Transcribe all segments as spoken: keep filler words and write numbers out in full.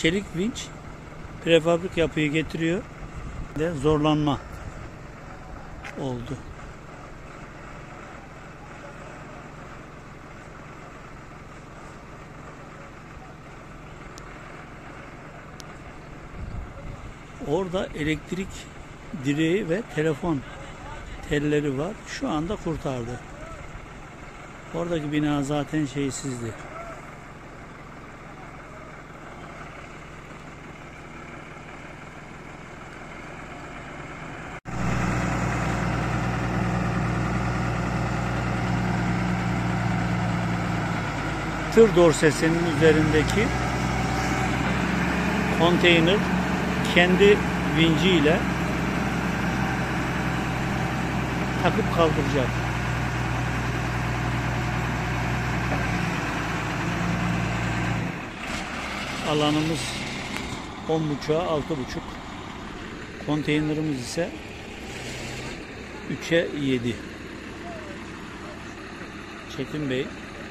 çelik vinç prefabrik yapıyı getiriyor. De zorlanma oldu. Orada elektrik direği ve telefon telleri var. Şu anda kurtardı. Oradaki bina zaten şeysizdi. Tır dorsesinin üzerindeki konteyner kendi vinciyle takıp kaldıracak. Alanımız on buçuğa altı buçuk. Konteynerimiz ise üçe yedi. Çetin Bey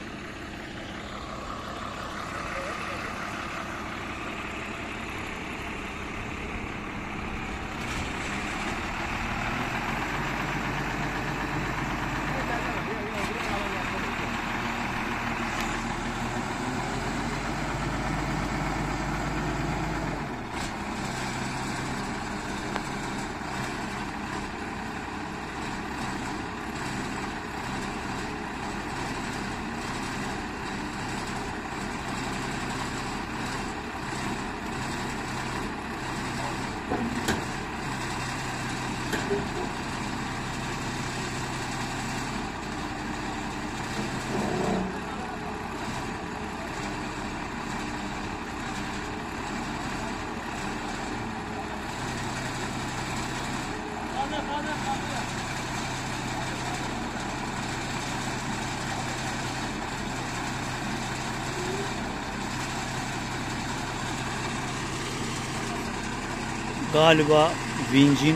galiba vincin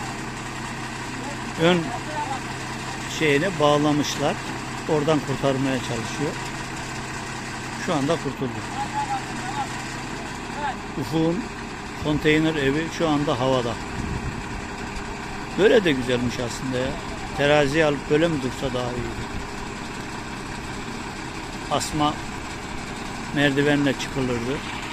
ön şeyine bağlamışlar. Oradan kurtarmaya çalışıyor. Şu anda kurtuldu. Ufuk'un konteyner evi şu anda havada. Böyle de güzelmiş aslında ya. Teraziye alıp böyle mi dursa daha iyiydi. Asma merdivenle çıkılırdı.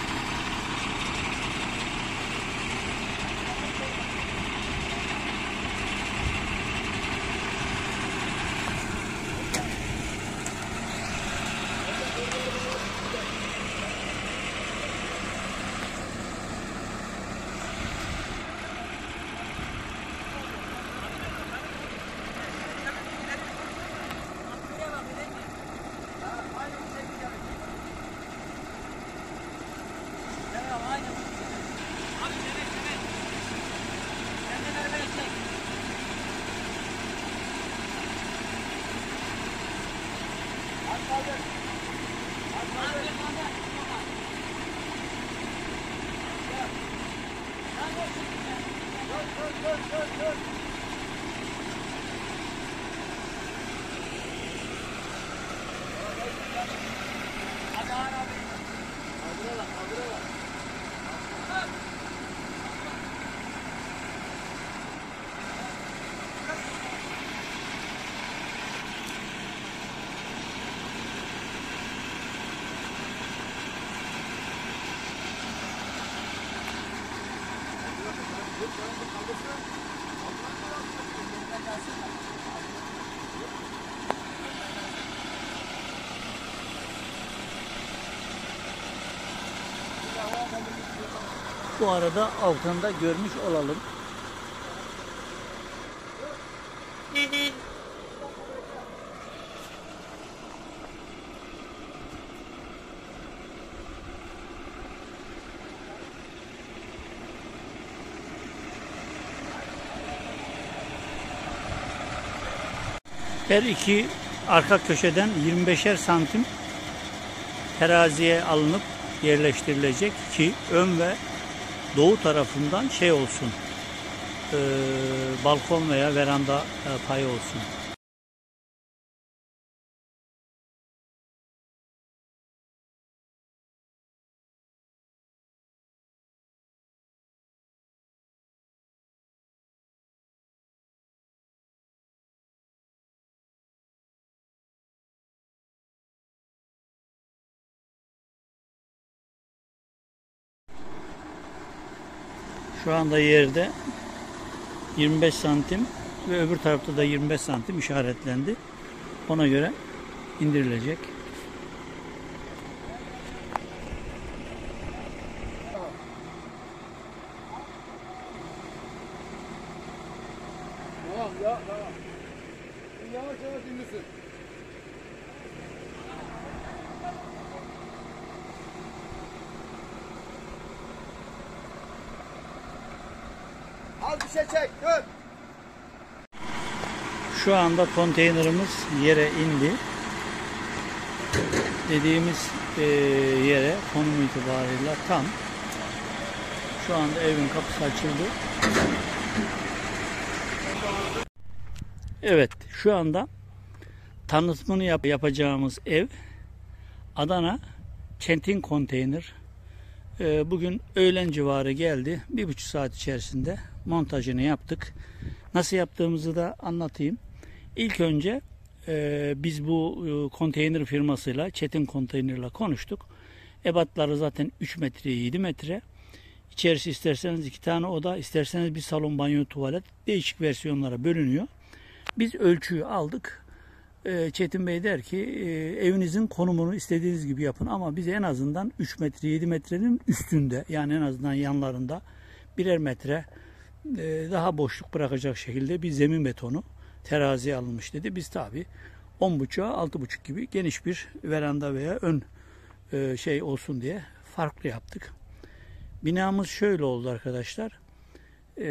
Bu arada altında görmüş olalım. Her iki arka köşeden yirmi beşer santim teraziye alınıp yerleştirilecek ki ön ve doğu tarafından şey olsun, e, balkon veya veranda e, payı olsun. Şu anda yerde yirmi beş santim ve öbür tarafta da yirmi beş santim işaretlendi. Ona göre indirilecek. Tamam ya, tamam. Yavaş yavaş indirsin. Az bir şey çek, dur. Şu anda konteynerimiz yere indi. Dediğimiz e, yere konum itibarıyla tam. Şu anda evin kapısı açıldı. Evet, şu anda tanıtımını yap yapacağımız ev Adana Çetin Konteyner. E, bugün öğlen civarı geldi. Bir buçuk saat içerisinde montajını yaptık. Nasıl yaptığımızı da anlatayım. İlk önce e, biz bu e, konteyner firmasıyla, Çetin Konteyner'la konuştuk. Ebatları zaten üç metre, yedi metre. İçerisi isterseniz iki tane oda, isterseniz bir salon, banyo, tuvalet, değişik versiyonlara bölünüyor. Biz ölçüyü aldık. E, Çetin Bey der ki e, evinizin konumunu istediğiniz gibi yapın ama bize en azından üç metre, yedi metrenin üstünde, yani en azından yanlarında birer metre e, daha boşluk bırakacak şekilde bir zemin betonu teraziye alınmış dedi. Biz tabi on buçuğa altı buçuk gibi geniş bir veranda veya ön e, şey olsun diye farklı yaptık. Binamız şöyle oldu arkadaşlar. E,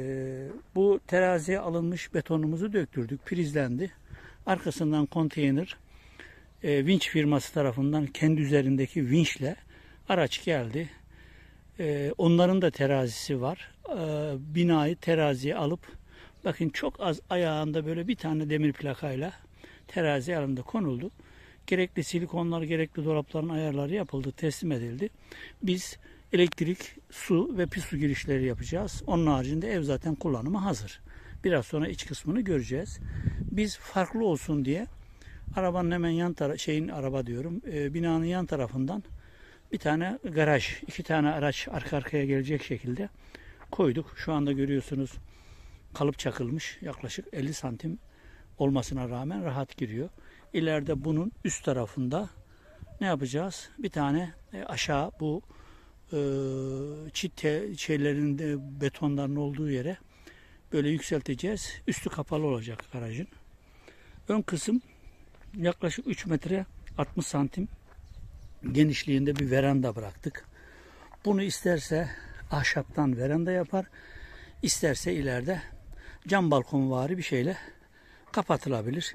bu teraziye alınmış betonumuzu döktürdük. Prizlendi. Arkasından konteyner e, vinç firması tarafından kendi üzerindeki vinçle araç geldi. E, onların da terazisi var. E, binayı teraziye alıp, bakın çok az ayağında böyle bir tane demir plakayla terazi alında konuldu. Gerekli silikonlar, gerekli dolapların ayarları yapıldı, teslim edildi. Biz elektrik, su ve pis su girişleri yapacağız. Onun haricinde ev zaten kullanıma hazır. Biraz sonra iç kısmını göreceğiz. Biz farklı olsun diye arabanın hemen yan tarafı, şeyin araba diyorum, e, binanın yan tarafından bir tane garaj, iki tane araç arka arkaya gelecek şekilde koyduk. Şu anda görüyorsunuz kalıp çakılmış, yaklaşık elli santim olmasına rağmen rahat giriyor. İleride bunun üst tarafında ne yapacağız? Bir tane e, aşağı bu e, çit şeylerin de, betonların olduğu yere böyle yükselteceğiz. Üstü kapalı olacak garajın. Ön kısım yaklaşık üç metre altmış santim genişliğinde bir veranda bıraktık. Bunu isterse ahşaptan veranda yapar, isterse ileride cam balkonvari bir şeyle kapatılabilir.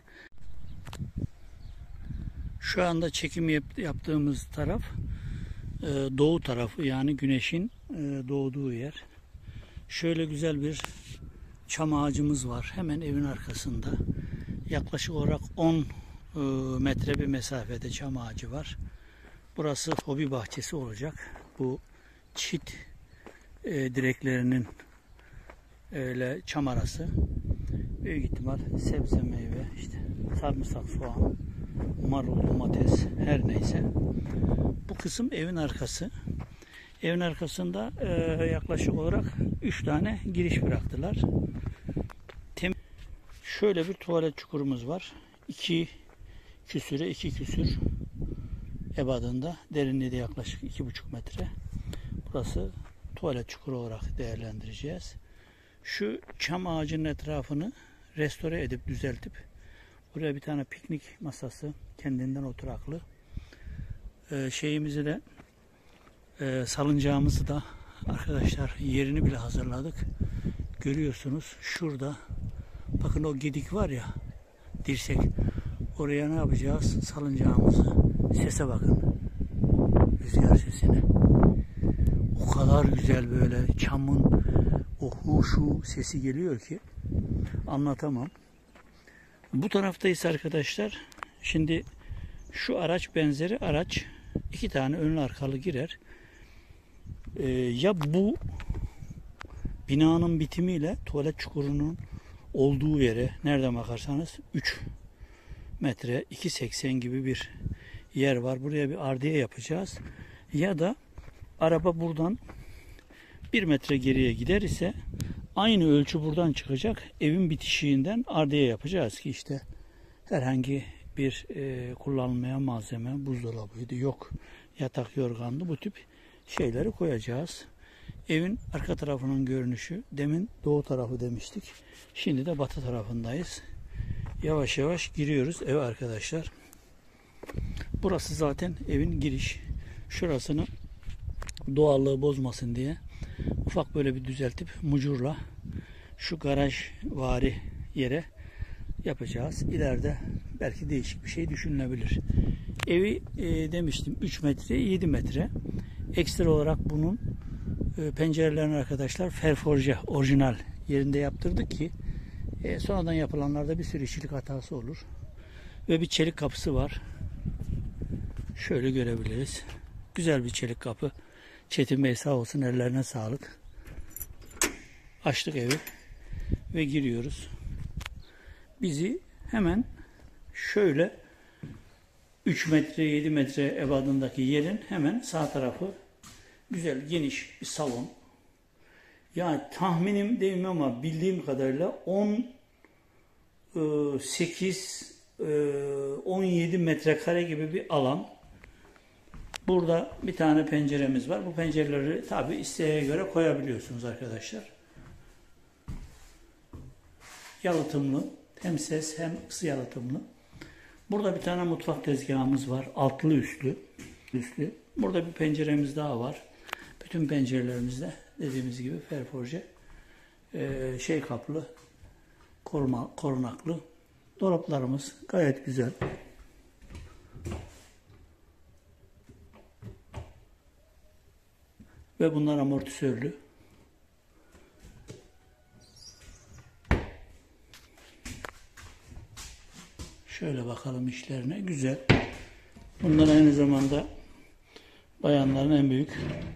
Şu anda çekim yaptığımız taraf doğu tarafı, yani güneşin doğduğu yer. Şöyle güzel bir çam ağacımız var hemen evin arkasında. Yaklaşık olarak on metre bir mesafede çam ağacı var. Burası hobi bahçesi olacak. Bu çit e, direklerinin öyle çam arası. Büyük ihtimal sebze, meyve, işte sarımsak, soğan, marul, domates, her neyse. Bu kısım evin arkası. Evin arkasında e, yaklaşık olarak üç tane giriş bıraktılar. Tem Şöyle bir tuvalet çukurumuz var. iki küsüre iki küsür ebadında. Derinliği de yaklaşık iki buçuk metre. Burası tuvalet çukuru olarak değerlendireceğiz. Şu çam ağacının etrafını restore edip düzeltip buraya bir tane piknik masası, kendinden oturaklı ee, şeyimizi de e, salıncağımızı da arkadaşlar yerini bile hazırladık. Görüyorsunuz şurada, bakın o gedik var ya, dirsek, oraya ne yapacağız? Salıncağımızı, sese bakın, rüzgar sesine. O kadar güzel böyle çamın o huşu sesi geliyor ki anlatamam. Bu taraftayız arkadaşlar. Şimdi şu araç benzeri araç iki tane önlü arkalı girer. Ee, ya bu binanın bitimiyle tuvalet çukurunun olduğu yere nereden bakarsanız üç metre iki seksen gibi bir yer var. Buraya bir ardiye yapacağız. Ya da araba buradan bir metre geriye gider ise aynı ölçü buradan çıkacak. Evin bitişiğinden ardıya yapacağız ki işte herhangi bir e, kullanılmayan malzeme, buzdolabıydı, yok yatak yorgandı, bu tip şeyleri koyacağız. Evin arka tarafının görünüşü, demin doğu tarafı demiştik. Şimdi de batı tarafındayız. Yavaş yavaş giriyoruz eve arkadaşlar. Burası zaten evin giriş. Şurasını doğallığı bozmasın diye ufak böyle bir düzeltip mucurla şu garaj vari yere yapacağız. İleride belki değişik bir şey düşünülebilir. Evi e, demiştim üç metre yedi metre. Ekstra olarak bunun e, pencerelerini arkadaşlar ferforje orijinal yerinde yaptırdık ki e, sonradan yapılanlarda bir sürü işçilik hatası olur. Ve bir çelik kapısı var. Şöyle görebiliriz. Güzel bir çelik kapı. Çetin Bey sağ olsun, ellerine sağlık. Açtık evi ve giriyoruz. Bizi hemen şöyle üç metre yedi metre ebadındaki yerin hemen sağ tarafı güzel geniş bir salon. Yani tahminim değil ama bildiğim kadarıyla on sekiz on yedi metrekare gibi bir alan. Burada bir tane penceremiz var. Bu pencereleri tabi isteğe göre koyabiliyorsunuz arkadaşlar. Yalıtımlı. Hem ses hem ısı yalıtımlı. Burada bir tane mutfak tezgahımız var. Altlı üstlü. üstlü. Burada bir penceremiz daha var. Bütün pencerelerimizde dediğimiz gibi ferforje şey kaplı, koruma, korunaklı. Dolaplarımız gayet güzel. Ve bunlar amortisörlü. Şöyle bakalım işlerine. Güzel. Bunlar aynı zamanda bayanların en büyük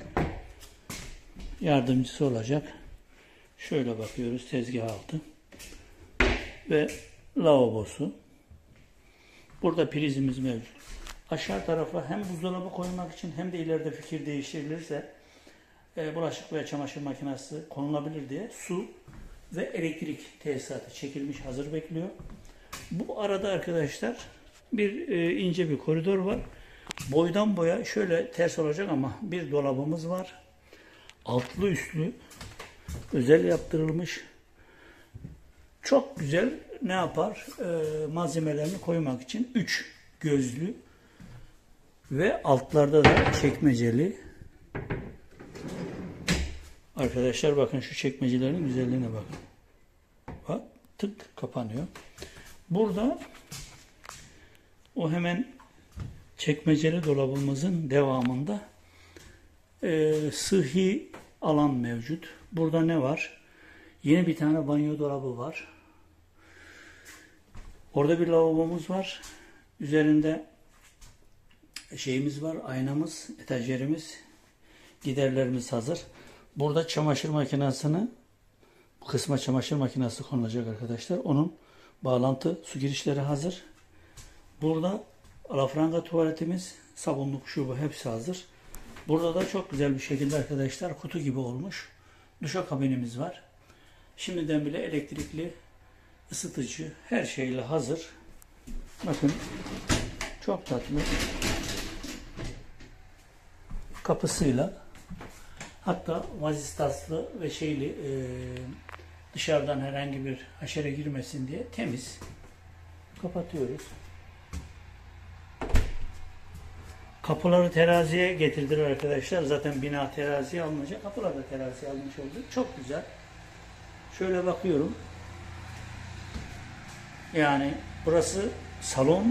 yardımcısı olacak. Şöyle bakıyoruz, tezgah altı. Ve lavabosu. Burada prizimiz mevcut. Aşağı tarafa hem buzdolabı koymak için hem de ileride fikir değiştirilirse e, bulaşık veya çamaşır makinesi konulabilir diye su ve elektrik tesisatı çekilmiş hazır bekliyor. Bu arada arkadaşlar bir e, ince bir koridor var. Boydan boya şöyle ters olacak ama bir dolabımız var. Altlı üstlü özel yaptırılmış. Çok güzel ne yapar? E, malzemelerini koymak için üç gözlü ve altlarda da çekmeceli. Arkadaşlar bakın şu çekmecelerin güzelliğine bakın. Bak tık kapanıyor. Burada o hemen çekmeceli dolabımızın devamında e, sıhhi alan mevcut. Burada ne var? Yeni bir tane banyo dolabı var. Orada bir lavabomuz var. Üzerinde şeyimiz var, aynamız, etajerimiz, giderlerimiz hazır. Burada çamaşır makinesini, bu kısma çamaşır makinesi konulacak arkadaşlar. Onun bağlantı su girişleri hazır. Burada alafranga tuvaletimiz, sabunluk, şu bu hepsi hazır. Burada da çok güzel bir şekilde arkadaşlar kutu gibi olmuş duşakabinimiz var. Şimdiden bile elektrikli ısıtıcı her şeyle hazır. Bakın çok tatlı kapısıyla, hatta vazistaslı ve şeyli e, dışarıdan herhangi bir haşere girmesin diye temiz kapatıyoruz. Kapıları teraziye getirdiler arkadaşlar. Zaten bina teraziye alınacak. Kapılar da teraziye alınmış oldu. Çok güzel. Şöyle bakıyorum. Yani burası salon.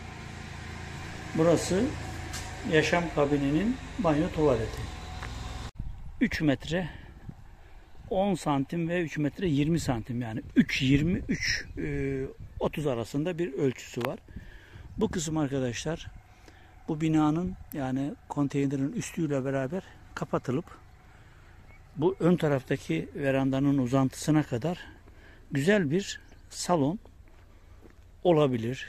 Burası yaşam kabininin banyo tuvaleti. üç metre on santim ve üç metre yirmi santim, yani üç yirmi üç otuz arasında bir ölçüsü var. Bu kısım arkadaşlar bu binanın, yani konteynerin üstüyle beraber kapatılıp bu ön taraftaki verandanın uzantısına kadar güzel bir salon olabilir.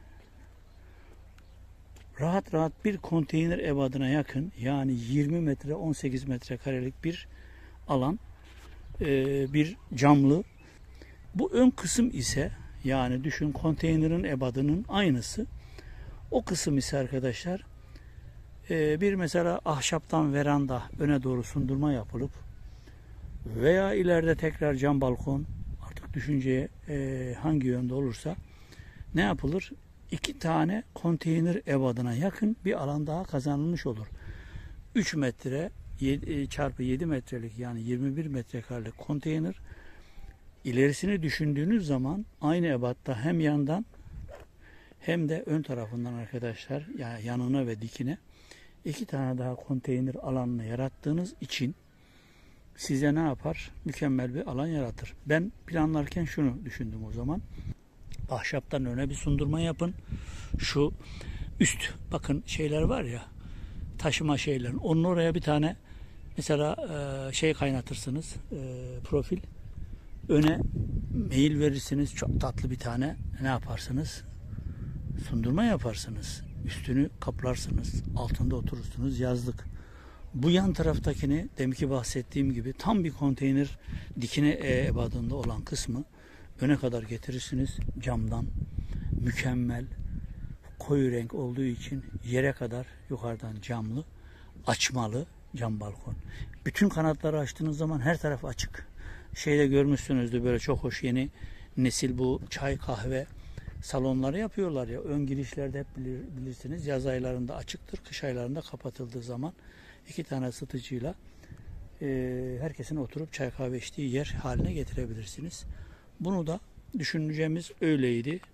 Rahat rahat bir konteyner ebadına yakın, yani yirmi metre on sekiz metre karelik bir alan e, bir camlı. Bu ön kısım ise, yani düşün, konteynerin ebadının aynısı. O kısım ise arkadaşlar e, bir mesela ahşaptan veranda öne doğru sundurma yapılıp veya ileride tekrar cam balkon, artık düşünceye e, hangi yönde olursa ne yapılır? İki tane konteyner ebadına yakın bir alan daha kazanılmış olur. üç metre çarpı yedi metrelik, yani yirmi bir metrekarelik konteyner, ilerisini düşündüğünüz zaman aynı ebatta hem yandan hem de ön tarafından arkadaşlar, yani yanına ve dikine iki tane daha konteyner alanını yarattığınız için size ne yapar? Mükemmel bir alan yaratır. Ben planlarken şunu düşündüm o zaman. Ahşaptan öne bir sundurma yapın. Şu üst, bakın şeyler var ya, taşıma şeylerin. Onun oraya bir tane mesela e, şey kaynatırsınız. E, profil. Öne mail verirsiniz. Çok tatlı bir tane ne yaparsınız? Sundurma yaparsınız. Üstünü kaplarsınız. Altında oturursunuz. Yazlık. Bu yan taraftakini deminki bahsettiğim gibi tam bir konteyner dikine e ebadında olan kısmı öne kadar getirirsiniz camdan. Mükemmel, koyu renk olduğu için yere kadar yukarıdan camlı, açmalı cam balkon. Bütün kanatları açtığınız zaman her taraf açık. Şeyde görmüşsünüzdür, böyle çok hoş yeni nesil bu çay kahve salonları yapıyorlar ya. Ön girişlerde hep bilir, bilirsiniz yaz aylarında açıktır, kış aylarında kapatıldığı zaman iki tane ısıtıcıyla e, herkesin oturup çay kahve içtiği yer haline getirebilirsiniz. Bunu da düşüneceğimiz öyleydi.